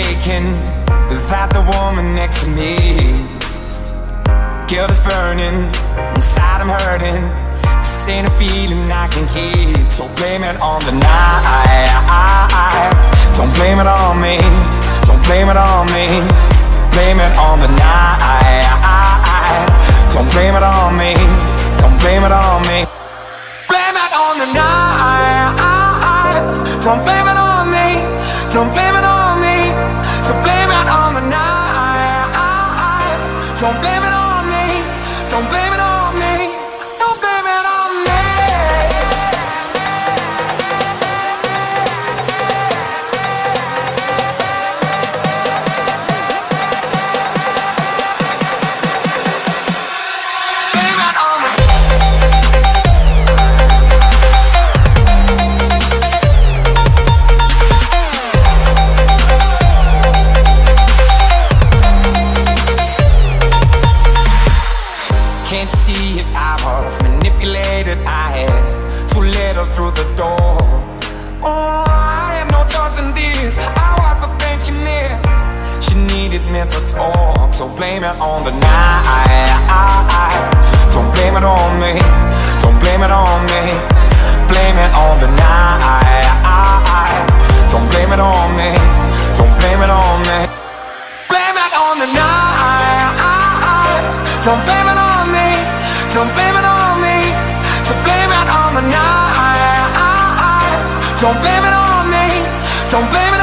shaking without the woman next to me. Guilt is burning, inside I'm hurting. This ain't a feeling I can keep, so blame it on the night. Don't blame it on me, don't blame it on me. Blame it on the night. Don't blame it on me, don't blame it on me. Blame it on the night. Don't blame it on me, don't blame it on me. So blame it on the night. Don't blame it on me, don't blame it on me. Don't blame it on me. Blame it on me. Can't you see it? I was manipulated. I had too little through the door. Oh, I had no choice in this. I was the thing she missed. She needed mental talk, so blame it on the night. Don't blame it on me, don't blame it on me. Blame it on the night. Don't blame it on me, don't blame it on me. Blame it on the night. Don't blame it on me, don't blame it on me. So blame it on the night. Don't blame it on me, don't blame it on me.